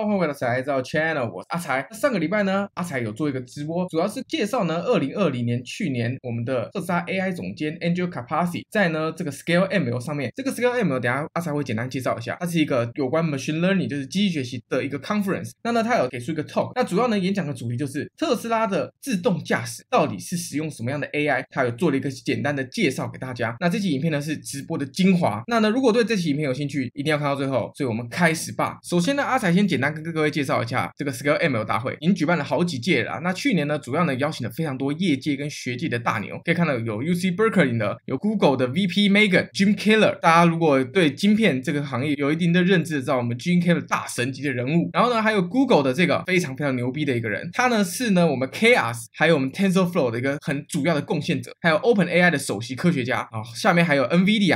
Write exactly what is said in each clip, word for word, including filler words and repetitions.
好，欢迎回到才知道 channel， 我是阿才。上个礼拜呢，阿才有做一个直播，主要是介绍呢，二零二零年去年我们的特斯拉 A I 总监 Angel Capaci 在呢这个 Scale M L 上面，这个 Scale M L 等一下阿才会简单介绍一下，它是一个有关 Machine Learning 就是机器学习的一个 conference。那呢，他有给出一个 talk， 那主要呢演讲的主题就是特斯拉的自动驾驶到底是使用什么样的 A I， 他有做了一个简单的介绍给大家。那这期影片呢是直播的精华，那呢如果对这期影片有兴趣，一定要看到最后。所以我们开始吧。首先呢，阿才先简单跟各位介绍一下这个 Scale M L 大会，已经举办了好几届了。那去年呢，主要呢邀请了非常多业界跟学界的大牛，可以看到有 U C Berkeley 的，有 Google 的 V P Megan、Jim Keller。大家如果对晶片这个行业有一定的认知，知道我们 Jim Keller 大神级的人物。然后呢，还有 Google 的这个非常非常牛逼的一个人，他呢是呢我们 Chaos 还有我们 TensorFlow 的一个很主要的贡献者，还有 OpenAI 的首席科学家啊。下面还有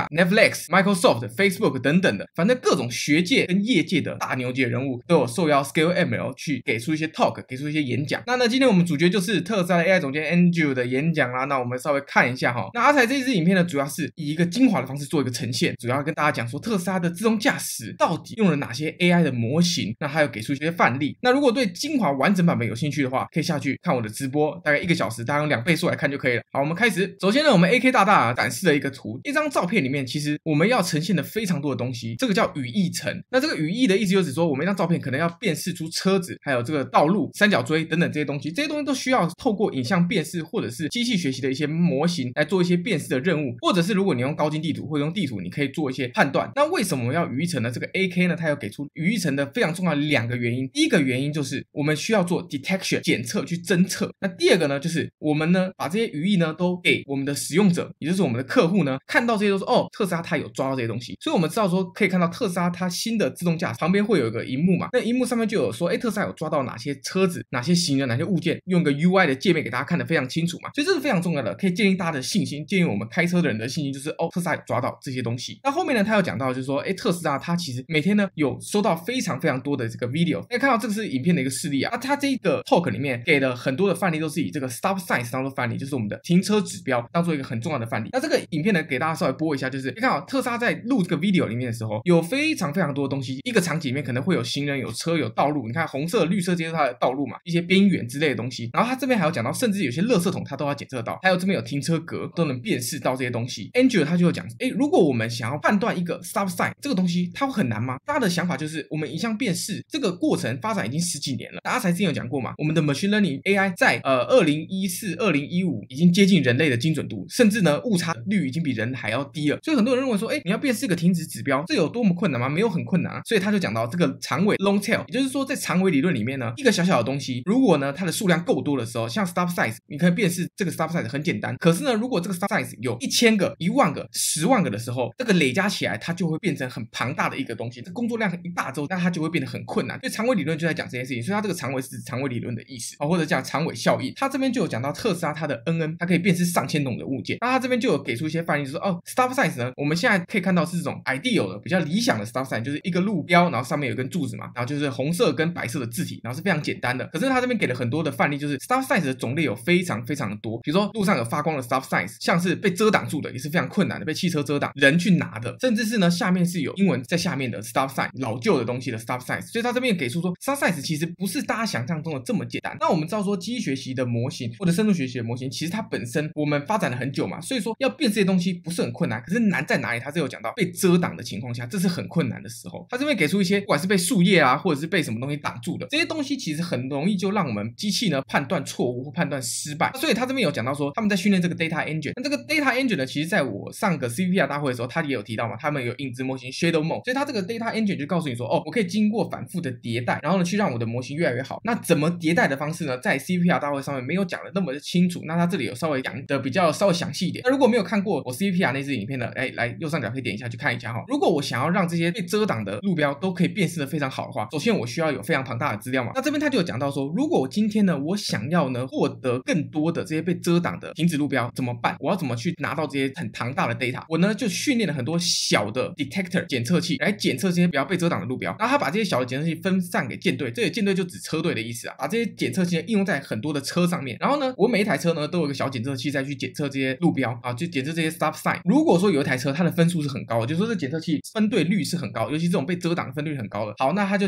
Nvidia、Netflix、Microsoft 等等的，反正各种学界跟业界的大牛级的人物都有受邀 Scale M L 去给出一些 talk， 给出一些演讲。那呢，今天我们主角就是特斯拉的 A I 总监 Angel 的演讲啦。那我们稍微看一下哈。那阿才这支影片呢，主要是以一个精华的方式做一个呈现，主要跟大家讲说特斯拉的自动驾驶到底用了哪些 A I 的模型，那还有给出一些范例。那如果对精华完整版本有兴趣的话，可以下去看我的直播，大概一个小时，大概用两倍速来看就可以了。好，我们开始。首先呢，我们 A K 大大展示了一个图，一张照片里面其实我们要呈现的非常多的东西，这个叫语义层。那这个语义的意思就是说，我们一张照片可能要辨识出车子，还有这个道路、三角锥等等这些东西，这些东西都需要透过影像辨识或者是机器学习的一些模型来做一些辨识的任务，或者是如果你用高精地图或者用地图，你可以做一些判断。那为什么要语义层呢？这个 A K 呢，它有给出语义层的非常重要的两个原因。第一个原因就是我们需要做 detection 检测去侦测。那第二个呢，就是我们呢把这些语义呢都给我们的使用者，也就是我们的客户呢，看到这些都说哦，特斯拉它有抓到这些东西，所以我们知道说可以看到特斯拉它新的自动驾驶旁边会有一个荧幕嘛，那荧幕上面就有说，哎，特斯拉有抓到哪些车子、哪些行人、哪些物件，用个 U I 的界面给大家看得非常清楚嘛，所以这是非常重要的，可以建立大家的信心，建立我们开车的人的信心，就是哦，特斯拉有抓到这些东西。那后面呢，他有讲到就是说，哎，特斯拉它其实每天呢有收到非常非常多的这个 video， 可以看到这个是影片的一个示例啊，那它这个 talk 里面给了很多的范例，都是以这个 stop signs 当做范例，就是我们的停车指标当做一个很重要的范例。那这个影片呢，给大家稍微播一下，就是你看啊，特斯拉在录这个 video 里面的时候，有非常非常多的东西，一个场景里面可能会有行人、有车、有道路，你看红色、绿色这些是它的道路嘛，一些边缘之类的东西。然后它这边还有讲到，甚至有些垃圾桶它都要检测到，还有这边有停车格都能辨识到这些东西。Angel 他就有讲，哎，如果我们想要判断一个 stop sign 这个东西，它会很难吗？大家的想法就是我们影像辨识这个过程发展已经十几年了，大家才之前有讲过嘛，我们的 machine learning A I 在呃二零一四、二零一五已经接近人类的精准度，甚至呢误差率已经比人还要低了。所以很多人认为说，哎，你要辨识一个停止指标，这有多么困难吗？没有很困难啊。所以他就讲到这个长尾 long tail， 也就是说在长尾理论里面呢，一个小小的东西，如果呢它的数量够多的时候，像 stop size， 你可以辨识这个 stop size 很简单。可是呢，如果这个 stop size 有一千个、一万个、十万个的时候，这个累加起来，它就会变成很庞大的一个东西。这工作量一大之后，那它就会变得很困难。所以长尾理论就在讲这件事情，所以它这个长尾是指长尾理论的意思，或者讲长尾效应。它这边就有讲到特斯拉它的 N N， 它可以辨识上千种的物件。那它这边就有给出一些范例，就是说哦 ，stop size 呢，我们现在可以看到是这种 ideal 的比较理想的 stop sign， 就是一个路标，然后上面有一根柱子嘛，然后就是红色跟白色的字体，然后是非常简单的。可是它这边给了很多的范例，就是 stop size 的种类有非常非常的多，比如说路上有发光的 stop size， 像是被遮挡住的也是非常困难的，被汽车遮挡，人去拿的，甚至是呢下面是有英文在下面的 stop sign， 老旧的东西的 stop size。所以它这边给出说 stop size 其实不是大家想象中的这么简单。那我们知道说机器学习的模型或者深度学习的模型，其实它本身我们发展了很久嘛，所以说要辨识这些东西不是很困难，可是难在哪里？它是有讲到被遮挡的情况下，这是很困难的时候。它这边给出一些不管是被树叶啊，或者是被什么东西挡住的这些东西，其实很容易就让我们机器呢判断错误或判断失败。所以它这边有讲到说他们在训练这个 data engine， 那这个 data engine 呢，其实在我上个 C V P R 大会的时候，他也有提到嘛，他们有影子模型 shadow mode， 所以它这个 data engine 就告诉你说，哦，我可以经过反复的迭代，然后呢去让我的模型越来越好。那怎么迭代的方式呢，在 C V P R 大会上面没有讲的那么的清楚，那它这里有稍微讲的比较稍微详细一点。那如果没有看过我 C V P R 那支影片的，哎，来右上角可以点一下去看一下哈。如果我想要让这些被遮挡的路标都可以辨识的非常好的话，首先我需要有非常庞大的资料嘛。那这边他就有讲到说，如果我今天呢，我想要呢获得更多的这些被遮挡的停止路标怎么办？我要怎么去拿到这些很庞大的 data？ 我呢就训练了很多小的 detector 检测器来检测这些比较被遮挡的路标，然后他把这些小的检测器分散给舰队，这个舰队就指车队的意思啊，把这些检测器呢应用在很多的车上面，然后呢，我每一台车呢都有一个小检测器再去检测这些路标啊，就检测这些 stop sign。如果说有一台车它的分数是很高的，就是说这检测器分对率是很高，尤其这种被遮挡的分率很高的，好，那它就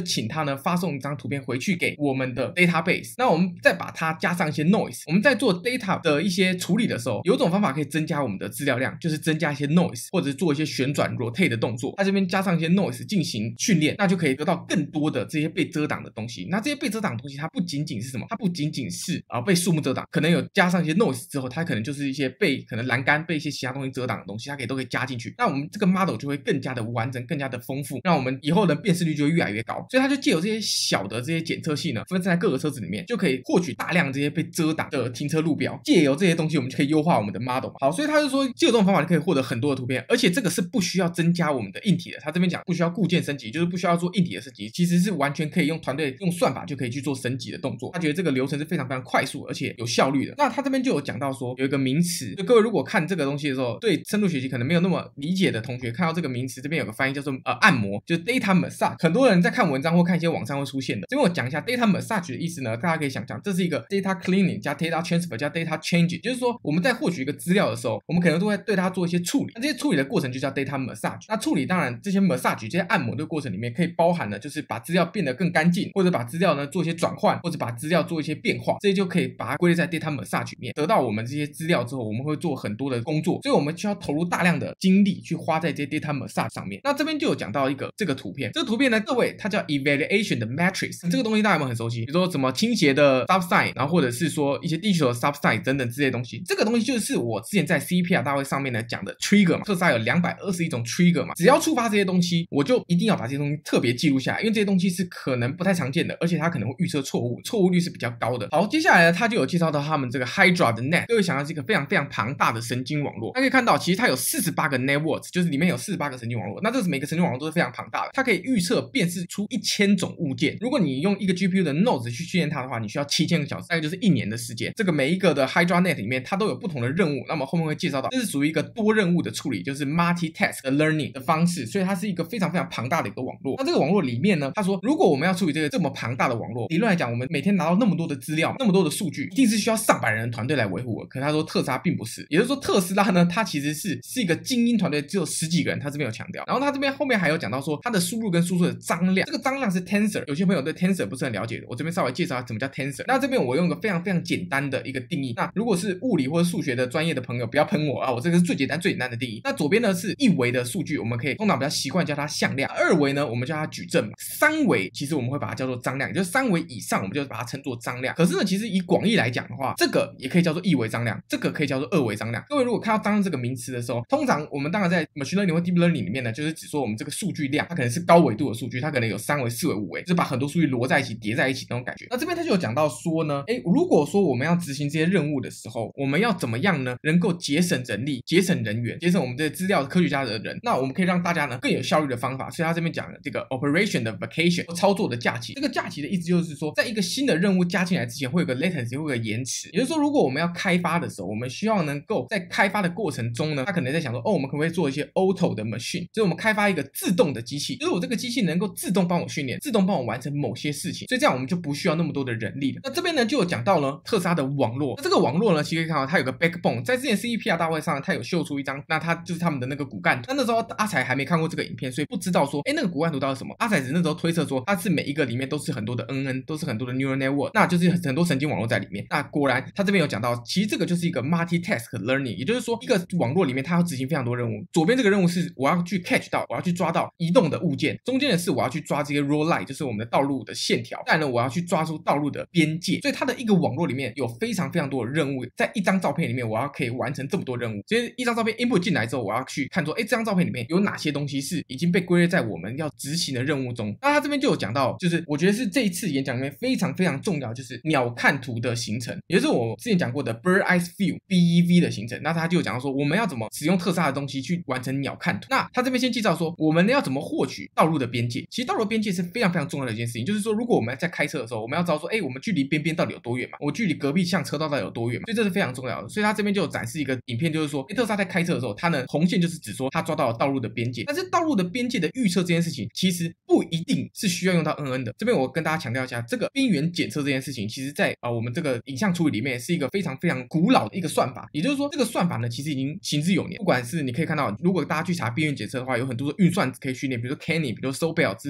请他呢发送一张图片回去给我们的 database， 那我们再把它加上一些 noise， 我们在做 data 的一些处理的时候，有一种方法可以增加我们的资料量，就是增加一些 noise， 或者是做一些旋转 rotate 的动作，它这边加上一些 noise 进行训练，那就可以得到更多的这些被遮挡的东西。那这些被遮挡的东西它不仅仅是什么，它不仅仅是啊、呃、被树木遮挡，可能有加上一些 noise 之后，它可能就是一些被可能栏杆被一些其他东西遮挡的东西，它可以都可以加进去，那我们这个 model 就会更加的完整，更加的丰富，那我们以后的辨识率就会越来越高。所以它就借由这些小的这些检测器呢，分散在各个车子里面，就可以获取大量这些被遮挡的停车路标，借由这些东西我们就可以优化我们的 model。 好，所以他就说借由这种方法就可以获得很多的图片，而且这个是不需要增加我们的硬体的，他这边讲不需要固件升级，就是不需要做硬体的升级，其实是完全可以用团队用算法就可以去做升级的动作。他觉得这个流程是非常非常快速而且有效率的。那他这边就有讲到说有一个名词，就各位如果看这个东西的时候，对深度学习可能没有那么理解的同学，看到这个名词这边有个翻译叫做呃按摩，就是 data massage， 很多人在看文章或看一些网上会出现的。这边我讲一下 data massage 的意思呢，大家可以想象这是一个 data cleaning 加 data transfer 加 data changing， 就是说我们在获取一个资料的时候，我们可能都会对它做一些处理，那这些处理的过程就叫 data massage。 那处理当然这些 massage 这些按摩的过程里面可以包含了就是把资料变得更干净，或者把资料呢做一些转换，或者把资料做一些变化，这些就可以把它归类在 data massage 里面。得到我们这些资料之后，我们会做很多的工作，所以我们需要投入大量的精力去花在这些 data massage 上面。那这边就有讲到一个这个图片，这个图片呢各位它叫 evaluation 的 matrix， 这个东西大家有没有很熟悉？比如说什么倾斜的 stop sign， 然后或者是说一些地球的 stop sign 等等之类的东西，这个东西就是我之前在 C P R 大会上面呢讲的 trigger 嘛，特斯拉有两百二十一种 trigger 嘛，只要触发这些东西，我就一定要把这些东西特别记录下来，因为这些东西是可能不太常见的，而且它可能会预测错误，错误率是比较高的。好，接下来呢他就有介绍到他们这个 Hydra 的 net， 各位想要是一个非常非常庞大的神经网络，大家可以看到其实它有四十八个 networks， 就是里面有四十八个神经网络，那这是每个神经网络都是非常庞大的，它可以预测辨识出一千种物件。如果你用一个 G P U 的 nodes 去训练它的话，你需要七千个小时，大概就是一年的时间。这个每一个的 Hydra net 里面它都有不同的任务，那么后面会介绍到这是属于一个多任务的处理，就是 multi-task 的 learning 的方式，所以它是一个非常非常庞大的一个网络。那这个网络里面呢，他说如果我们要处理这个这么庞大的网络，理论来讲我们每天拿到那么多的资料，那么多的数据，一定是需要上百人的团队来维护的。可是他说特斯拉并不是，也就是说特斯拉呢它其实是是一个精英团队，只有十几个人，他这边有强调。然后他这边后面还有讲到说它的输入跟输出的张量，这个张量是 tensor， 有些朋友对 tensor 不是很了解的，我这边稍微介绍一下什么叫 tensor。 那这边我用一个非常非常简单的一个定义，那如果是物理或者数学的专业的朋友不要喷我啊，我这个是最简单最简单的定义。那左边呢是一维的数据，我们可以通常比较习惯叫它向量，二维呢我们叫它矩阵嘛，三维其实我们会把它叫做张量，就是三维以上我们就把它称作张量。可是呢其实以广义来讲的话，这个也可以叫做一维张量，这个可以叫做二维张量。各位如果看到张量这个名词的时候，通常我们当然在 machine learning 或 deep learning 里面呢，就是指说我们这个数据量它可能是高维度的数据，它可能有三维四维五维，就是把很多数据摞在一起叠在一起那种感觉。那这边他就有讲到说呢，诶如果说我们要执行这些任务的时候，我们要怎么样呢能够节省人力，节省人员，节省我们这些资料科学家的人，那我们可以让大家呢更有效率的方法。所以他这边讲的这个 operation 的 vacation 操作的假期，这个假期的意思就是说在一个新的任务加进来之前会有个 latency， 会有个延迟，也就是说如果我们要开发的时候，我们需要能够在开发的过程中呢，他可能在想说哦我们可不可以做一些 auto 的 machine， 就是我们开发一个自动的机器，就是我这个机器能够自动帮我训练，自动帮我完成某些事情，所以这样我们就不需要那么多的人力了。那这边呢就有讲到了特斯拉的网络，那这个网络呢其实可以看到它有个 backbone， 在之前 C E P R 大会上它有秀出一张，那它就是他们的那个骨干图。那那时候阿财还没看过这个影片，所以不知道说哎那个骨干图到底是什么。阿财只那时候推测说它是每一个里面都是很多的 N N， 都是很多的 neural network， 那就是很多神经网络在里面。那果然他这边有讲到其实这个就是一个 multi-task learning， 也就是说一个网络里面它要执行非常多任务。左边这个任务是我要去 catch 到，我要去抓到移动的物件，中间的是我要去抓这些 road line， 就是我们的道路的线条，再来呢我要去抓出道路的边界。所以它的一个网络里面有非常非常多的任务，在一张照片里面我要可以完成这么多任务。所以一张照片 input 进来之后，我要去看说哎这张照片里面有哪些东西是已经被归类在我们要执行的任务中。那他这边就有讲到，就是我觉得是这一次演讲里面非常非常重要，就是鸟瞰图的形成，也就是我之前讲过的 bird eye view B E V 的形成。那他就有讲到说我们要怎么使用特斯拉的东西去完成鸟瞰图。那他这边先介绍说我们要怎么获取道路的边界。其实道路的边界是非常非常重要的一件事情，就是说如果我们在开车的时候，我们要知道说哎我们距离边边到底有多远嘛，我距离隔壁巷车道到底有多远嘛，所以这是非常重要的。所以他这边就有展示一个影片，就是说特斯拉在开车的时候，它呢红线就是指说它抓到了道路的边界，但是道路的边界的预测这件事情其实不一定是需要用到 N N 的。这边我跟大家强调一下，这个边缘检测这件事情其实在啊、呃、我们这个影像处理里面是一个非常非常古老的一个算法，也就是说这个算法呢其实已经行之有年。不管是你可以看到，如果大家去查边缘检测的话，有很多的运算可以训练，比如说 Canny 比如说 Sobel 之类的运算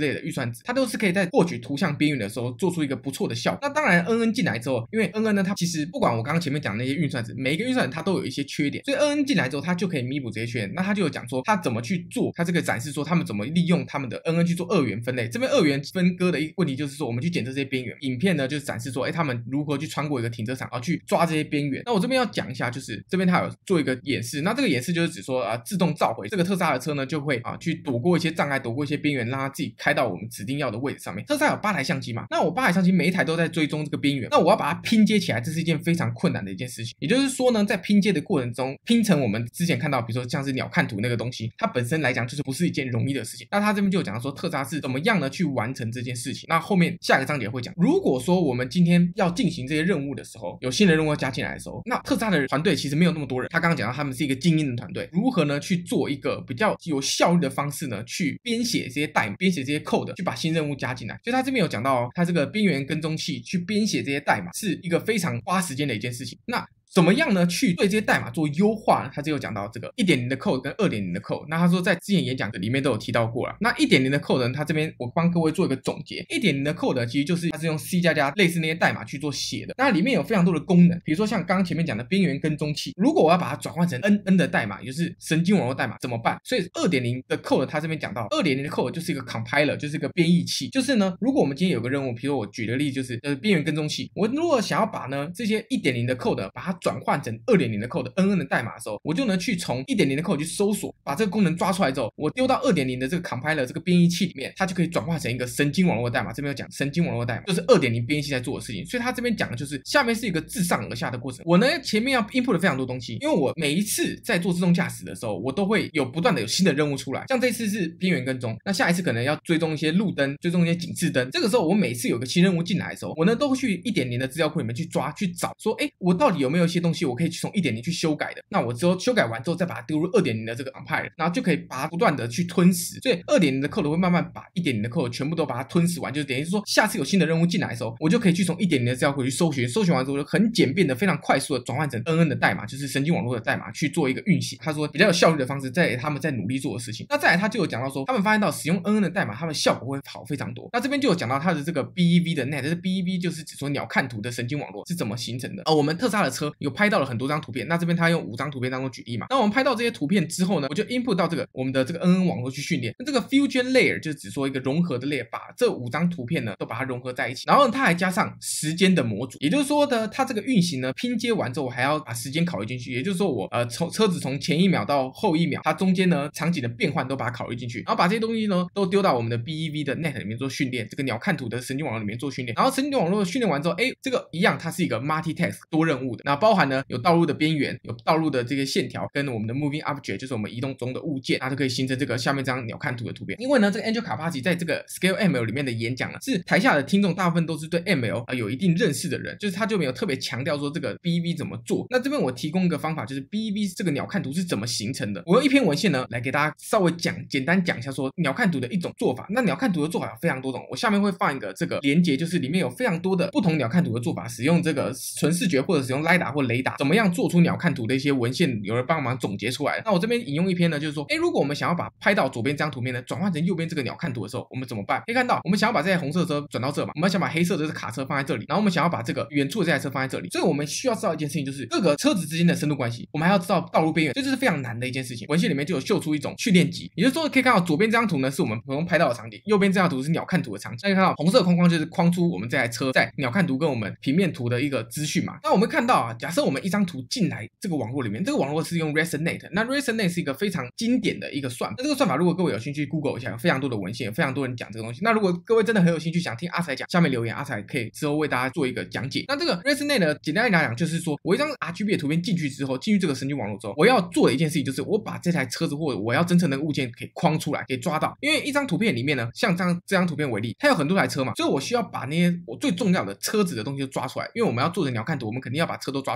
算子，它都是可以在获取图像边缘的时候做出一个不错的效果。那当然 N N 进来之后，因为 N N 呢，它其实不管我刚刚前面讲的那些运算子，每一个运算子它都有一些缺点，所以 N N 进来之后，它就可以弥补这些缺点。那它就有讲说，它怎么去做，它这个展示说他们怎么利用他们的 N N 去做二元分类。这边二元分割的一个问题就是说，我们去检测这些边缘。影片呢就是展示说，哎，他们如何去穿过一个停车场，然后去抓这些边缘。那我这边要讲一下，就是这边它有做一个演示。那这个演示就是指说啊，自动召回这个特斯拉的车呢，就会啊去躲过一些障碍，躲过一些边缘，让它自己开到我们指定要的位置上面。特斯拉有八台相机嘛，那我八台相机每一台都在追踪这个边缘，那我要把它拼接起来，这是一件非常困难的一件事情。也就是说呢，在拼接的过程中，拼成我们之前看到，比如说像是鸟瞰图那个东西，它本身来讲就是不是一件容易的事情。那他这边就有讲说，特斯拉是怎么样呢去完成这件事情。那后面下一个章节会讲，如果说我们今天要进行这些任务的时候，有新的任务要加进来的时候，那特斯拉的团队其实没有那么多人。他刚刚讲到他们是一个精英的团队，如何呢去做一个比较有效率的方式呢，去编写这些代码，编写这些 code， 去把新任务加进来。所以他这边有讲到哦，他这个边缘跟踪器去编写这些代码是一个非常花时间的一件事情。那怎么样呢去对这些代码做优化呢？他就有讲到这个 一点零 的 code 跟 二点零 的 code。那他说在之前演讲的里面都有提到过了。那 一点零 的 code 呢，他这边我帮各位做一个总结。一点零 的 code 其实就是它是用 C 加加类似那些代码去做写的。那里面有非常多的功能，比如说像刚刚前面讲的边缘跟踪器，如果我要把它转换成 N N 的代码，也就是神经网络代码怎么办？所以 二点零 的 code 他这边讲到 二点零 的 code 就是一个 compiler， 就是一个编译器。就是呢，如果我们今天有个任务，比如说我举的例子就是呃边缘跟踪器，我如果想要把呢这些 一点零 的 code 把它转换成二点零的 code N N 的代码的时候，我就能去从 一点零 的 code 去搜索，把这个功能抓出来之后，我丢到 二点零 的这个 compiler 这个编译器里面，它就可以转化成一个神经网络的代码。这边有讲神经网络代码就是 二点零 编译器在做的事情。所以它这边讲的就是下面是一个自上而下的过程。我呢前面要 input 了非常多东西，因为我每一次在做自动驾驶的时候，我都会有不断的有新的任务出来。像这次是边缘跟踪，那下一次可能要追踪一些路灯，追踪一些警示灯。这个时候我每次有个新任务进来的时候，我呢都会去 一点零 的资料库里面去抓去找，说哎，我到底有没有一些东西我可以从 一点零 去修改的。那我之后修改完之后再把它丢入 二点零 的这个 compiler， 然后就可以把它不断的去吞噬。所以 二点零 的 code 会慢慢把 一点零 的 code 全部都把它吞噬完，就是等于是说下次有新的任务进来的时候，我就可以去从 一点零 的资料库去搜寻，搜寻完之后就很简便的非常快速的转换成 N N 的代码，就是神经网络的代码去做一个运行。他说比较有效率的方式在他们在努力做的事情。那再来他就有讲到说，他们发现到使用 N N 的代码他们效果会好非常多。那这边就有讲到他的这个 B E V 的 net， 这 B E V 就是指说鸟瞰图的神经网络是怎么形成的。而、哦、我们特斯拉的车有拍到了很多张图片，那这边他用五张图片当中举例嘛。那我们拍到这些图片之后呢，我就 input 到这个我们的这个 N N 网络去训练。那这个 fusion layer 就是指说一个融合的 layer， 把这五张图片呢都把它融合在一起，然后它还加上时间的模组，也就是说呢，它这个运行呢拼接完之后，我还要把时间考虑进去，也就是说我呃从车子从前一秒到后一秒，它中间呢场景的变换都把它考虑进去，然后把这些东西呢都丢到我们的 B E V 的 net 里面做训练，这个鸟瞰图的神经网络里面做训练，然后神经网络训练完之后，哎，这个一样它是一个 multi-task 多任务的，那包含呢有道路的边缘，有道路的这个线条跟我们的 moving object 就是我们移动中的物件，它就可以形成这个下面这张鸟瞰图的图片。因为呢这个 Angel Kapasi 在这个 Scale M L 里面的演讲呢，是台下的听众大部分都是对 M L、呃、有一定认识的人，就是他就没有特别强调说这个 B E V 怎么做。那这边我提供一个方法，就是 B E V 这个鸟瞰图是怎么形成的。我用一篇文献呢来给大家稍微讲简单讲一下说鸟瞰图的一种做法。那鸟瞰图的做法有非常多种，我下面会放一个这个连结，就是里面有非常多的不同鸟瞰图的做法，使用这个纯视觉或者使用 LiDAR 或雷达怎么样做出鸟瞰图的一些文献，有人帮忙总结出来。那我这边引用一篇呢，就是说诶如果我们想要把拍到左边这张图片呢转换成右边这个鸟瞰图的时候，我们怎么办？可以看到我们想要把这台红色车转到这嘛，我们想把黑色的这卡车放在这里，然后我们想要把这个远处的这台车放在这里，所以我们需要知道一件事情，就是各个车子之间的深度关系，我们还要知道道路边缘，这就是非常难的一件事情。文献里面就有秀出一种训练集，也就是说可以看到左边这张图呢是我们普通拍到的场景，右边这张图是鸟瞰图的场景。可以看到红色框框就是框出我们这台车在鸟瞰图跟我们平面图的一个资讯嘛。那我们看到啊，假设我们一张图进来这个网络里面，这个网络是用 Resonate， 那 Resonate 是一个非常经典的一个算法。那这个算法如果各位有兴趣 Google 一下，有非常多的文献，有非常多人讲这个东西。那如果各位真的很有兴趣想听阿财讲，下面留言，阿财可以之后为大家做一个讲解。那这个 Resonate 呢，简单来讲就是说我一张 R G B 的图片进去之后，进去这个神经网络之后，我要做的一件事情就是我把这台车子或者我要侦测的物件给框出来，给抓到。因为一张图片里面呢，像这张这张图片为例，它有很多台车嘛，所以我需要把那些我最重要的车子的东西都抓出来。因为我们要做的鸟瞰图，我们肯定要把车都抓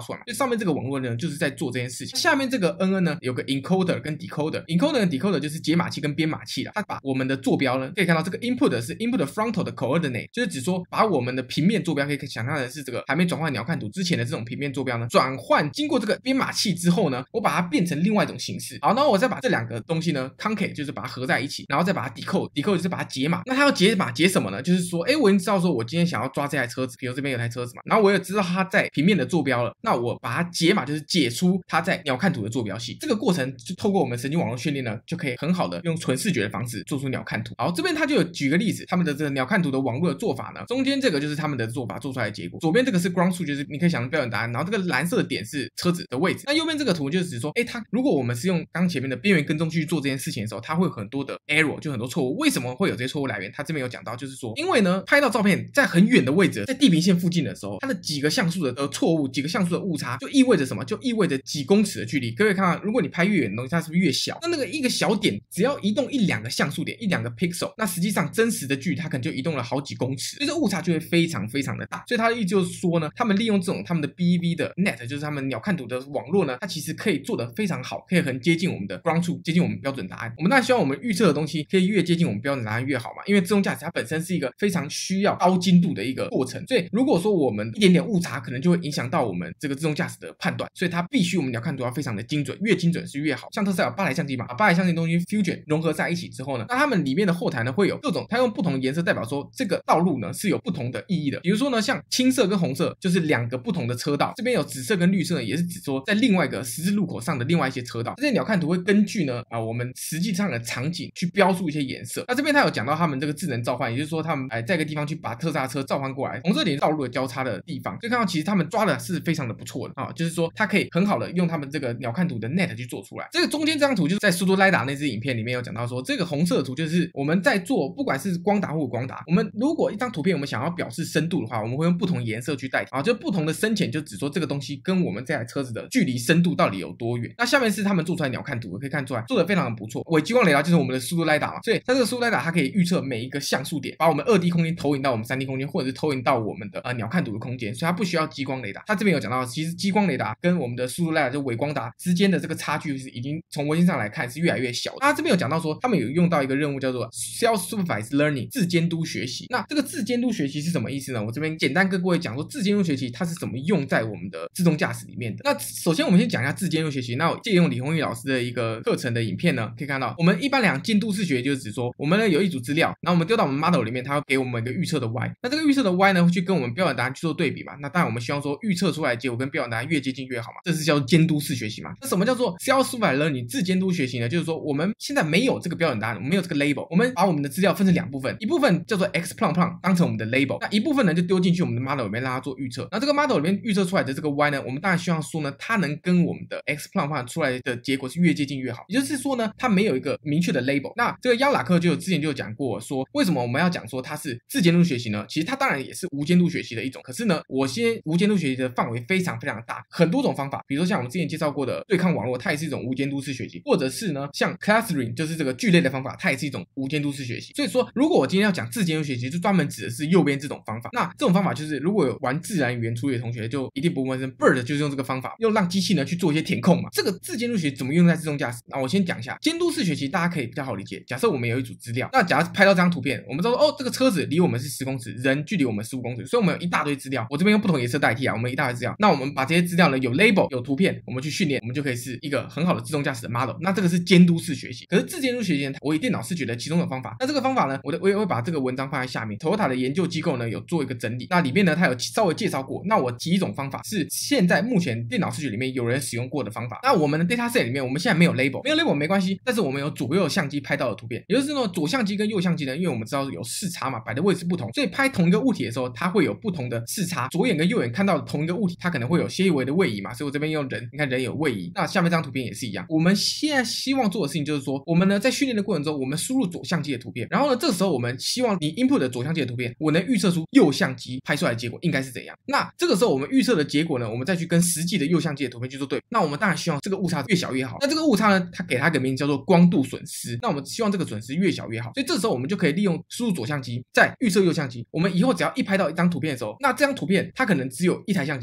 出来嘛。就上面这个网络呢，就是在做这件事情。下面这个 N N 呢，有个 encoder 跟 decoder，encoder 跟 decoder 就是解码器跟编码器啦。它把我们的坐标呢，可以看到这个 input 是 input frontal 的 coordinate， 就是指说把我们的平面坐标，可以想象的是这个还没转换鸟瞰图之前的这种平面坐标呢，转换经过这个编码器之后呢，我把它变成另外一种形式。好，然后我再把这两个东西呢 concate 就是把它合在一起，然后再把它 decode decode 就是把它解码。那它要解码解什么呢？就是说，哎，我已经知道说我今天想要抓这台车子，比如这边有台车子嘛，然后我也知道它在平面的坐标了，那我把它解码就是解出它在鸟瞰图的坐标系。这个过程就透过我们神经网络训练呢，就可以很好的用纯视觉的方式做出鸟瞰图。好，这边它就有举个例子，他们的这个鸟瞰图的网络的做法呢，中间这个就是他们的做法做出来的结果，左边这个是 ground truth， 就是你可以想成标准答案，然后这个蓝色的点是车子的位置。那右边这个图就是指说，哎，它如果我们是用刚前面的边缘跟踪去做这件事情的时候，它会有很多的 error， 就很多错误。为什么会有这些错误来源？它这边有讲到，就是说，因为呢，拍到照片在很远的位置，在地平线附近的时候，它的几个像素的呃错误，几个像素的误差，就意味着什么？就意味着几公尺的距离。各位看到，如果你拍越远的东西，它是不是越小？那那个一个小点，只要移动一两个像素点，一两个 pixel， 那实际上真实的距离它可能就移动了好几公尺，所以这误差就会非常非常的大。所以它的意思就是说呢，他们利用这种他们的 B E V 的 net， 就是他们鸟瞰图的网络呢，它其实可以做得非常好，可以很接近我们的 ground truth， 接近我们标准答案。我们当然希望我们预测的东西可以越接近我们标准答案越好嘛，因为自动驾驶它本身是一个非常需要高精度的一个过程，所以如果说我们一点点误差，可能就会影响到我们这个自动驾驶的判断，所以它必须我们鸟瞰图要非常的精准，越精准是越好。像特斯拉有八台相机嘛，把八台相机的东西 fusion 融合在一起之后呢，那它们里面的后台呢会有各种，它用不同的颜色代表说这个道路呢是有不同的意义的。比如说呢，像青色跟红色就是两个不同的车道，这边有紫色跟绿色呢，也是指说在另外一个十字路口上的另外一些车道。这些鸟瞰图会根据呢啊我们实际上的场景去标注一些颜色。那这边它有讲到他们这个智能召唤，也就是说他们哎在一个地方去把特斯拉车召唤过来，红色点是道路的交叉的地方，就看到其实他们抓的是非常的不错的啊，就是说它可以很好的用他们这个鸟瞰图的 net 去做出来。这个中间这张图就是在速度雷达那支影片里面有讲到说，这个红色的图就是我们在做不管是光达或光达，我们如果一张图片我们想要表示深度的话，我们会用不同颜色去代替啊，就不同的深浅就只说这个东西跟我们这台车子的距离深度到底有多远。那下面是他们做出来鸟瞰图，可以看出来做的非常的不错。伪激光雷达就是我们的速度雷达嘛，所以它这个速度雷达它可以预测每一个像素点，把我们 二 D 空间投影到我们 三 D 空间，或者是投影到我们的呃鸟瞰图的空间，所以它不需要激光雷达。它这边有讲到，其实激光雷达跟我们的速度雷达就伪光达之间的这个差距是已经从文献上来看是越来越小的。它这边有讲到说，他们有用到一个任务叫做 self-supervised learning 自监督学习。那这个自监督学习是什么意思呢？我这边简单跟各位讲说，自监督学习它是怎么用在我们的自动驾驶里面的。那首先我们先讲一下自监督学习。那我借用李宏毅老师的一个课程的影片呢，可以看到我们一般讲监督式学习就是指说，我们呢有一组资料，然后我们丢到我们 model 里面，它会给我们一个预测的 y， 那这个预测的 y 呢会去跟我们标准答案去做对比嘛。那当然我们希望说预测出来的结果跟标准答案越接近越好嘛，这是叫做监督式学习嘛。那什么叫做 self-supervised learning 自监督学习呢？就是说我们现在没有这个标准答案，我们没有这个 label， 我们把我们的资料分成两部分，一部分叫做 x plum plum 当成我们的 label， 那一部分呢就丢进去我们的 model 里面让它做预测。那这个 model 里面预测出来的这个 y 呢，我们当然希望说呢，它能跟我们的 x plum plum 出来的结果是越接近越好。也就是说呢，它没有一个明确的 label。那这个亚拉克就有之前就有讲过说，为什么我们要讲说它是自监督学习呢？其实它当然也是无监督学习的一种，可是呢，我先无监督学习的范围非常非常大，很多种方法，比如说像我们之前介绍过的对抗网络，它也是一种无监督式学习，或者是呢像 clustering 就是这个聚类的方法，它也是一种无监督式学习。所以说，如果我今天要讲自监督学习，就专门指的是右边这种方法。那这种方法就是如果有玩自然语言处理的同学，就一定不陌生 ，Bird 就是用这个方法，用让机器呢去做一些填空嘛。这个自监督学习怎么用在自动驾驶？那我先讲一下监督式学习，大家可以比较好理解。假设我们有一组资料，那假如拍到这张图片，我们知道说哦，这个车子离我们是十公尺，人距离我们十五公尺，所以我们有一大堆资料。我这边用不同颜色代替啊，我们一大堆资料。那我们把这些资料呢有 label 有图片，我们去训练，我们就可以是一个很好的自动驾驶的 model。那这个是监督式学习。可是自监督学习呢，我以电脑视觉的其中的方法。那这个方法呢，我的我也会把这个文章放在下面。Toyota 的研究机构呢有做一个整理，那里面呢它有稍微介绍过。那我提一种方法是现在目前电脑视觉里面有人使用过的方法。那我们的 dataset 里面，我们现在没有 label， 没有 label 没关系，但是我们有左右相机拍到的图片，也就是呢左相机跟右相机呢，因为我们知道有视差嘛，摆的位置不同，所以拍同一个物体的时候，它会有不同的视差。左眼跟右眼看到的同一个物体，它可能会有些微的位移嘛，所以我这边用人，你看人有位移。那下面这张图片也是一样。我们现在希望做的事情就是说，我们呢在训练的过程中，我们输入左相机的图片，然后呢这个时候我们希望你 input 的左相机的图片，我能预测出右相机拍出来的结果应该是怎样。那这个时候我们预测的结果呢，我们再去跟实际的右相机的图片去做对比。那我们当然希望这个误差越小越好。那这个误差呢，它给它一个名字叫做光度损失。那我们希望这个损失越小越好。所以这时候我们就可以利用输入左相机，再预测右相机。我们以后只要一拍到一张图片的时候，那这张图片它可能只有一台相机拍到的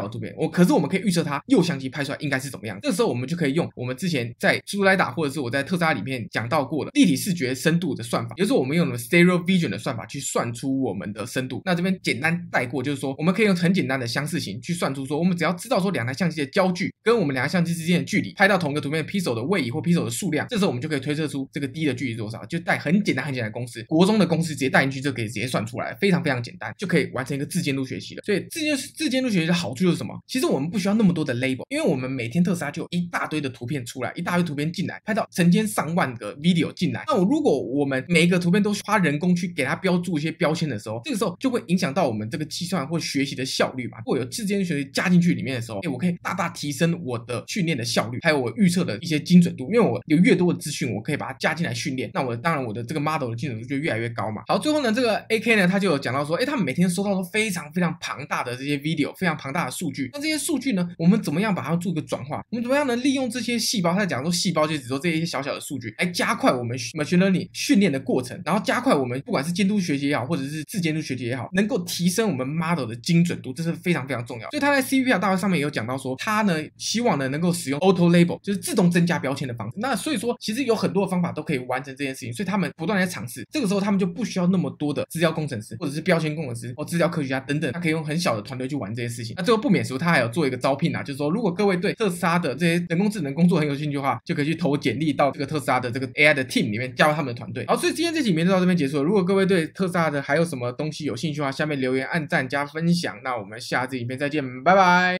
的图片，我可是我们可以预测它右相机拍出来应该是怎么样。这个时候我们就可以用我们之前在苏莱达或者是我在特斯拉里面讲到过的立体视觉深度的算法，也就是说我们用了 Stereo Vision 的算法去算出我们的深度。那这边简单带过，就是说我们可以用很简单的相似型去算出说，我们只要知道说两台相机的焦距跟我们两台相机之间的距离，拍到同一个图片 pixel 的位移或 pixel 的数量，这时候我们就可以推测出这个 D 的距离多少，就带很简单很简单的公式，国中的公式直接带进去就可以直接算出来，非常非常简单，就可以完成一个自监督学习了。所以自监自监督学习的好处就是什么？其实我们不需要那么多的 label， 因为我们每天特斯拉就有一大堆的图片出来，一大堆图片进来，拍到成千上万个 video 进来。那我如果我们每一个图片都花人工去给它标注一些标签的时候，这个时候就会影响到我们这个计算或学习的效率嘛。如果有自监督学习加进去里面的时候，哎，我可以大大提升我的训练的效率，还有我预测的一些精准度，因为我有越多的资讯，我可以把它加进来训练。那我当然我的这个 model 的精准度就越来越高嘛。好，最后呢，这个 A K 呢，他就有讲到说，哎，他们每天收到都非常非常庞大的这些 video， 非常庞大的数据。那这些数据呢，我们怎么样把它做一个转化？我们怎么样能利用这些细胞？他讲说细胞就只说这些小小的数据，来加快我们 machine learning 训练的过程，然后加快我们不管是监督学习也好，或者是自监督学习也好，能够提升我们 model 的精准度，这是非常非常重要。所以他在 C V P R 大会上面也有讲到说，他呢希望呢能够使用 auto label， 就是自动增加标签的方式。那所以说，其实有很多的方法都可以完成这件事情，所以他们不断在尝试。这个时候他们就不需要那么多的资料工程师，或者是标签工程师或资料科学家等等，他可以用很小的团队去玩这些事情。那最后不免俗，他还有做一个招聘啊，就是说如果各位对特斯拉的这些人工智能工作很有兴趣的话，就可以去投简历到这个特斯拉的这个 A I 的 team 里面加入他们的团队。好，所以今天这期影片就到这边结束了。如果各位对特斯拉的还有什么东西有兴趣的话，下面留言、按赞、加分享。那我们下次影片再见，拜拜。